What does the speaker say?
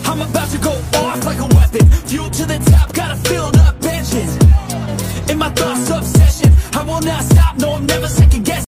I'm about to go off like a weapon. Fuel to the top, gotta feel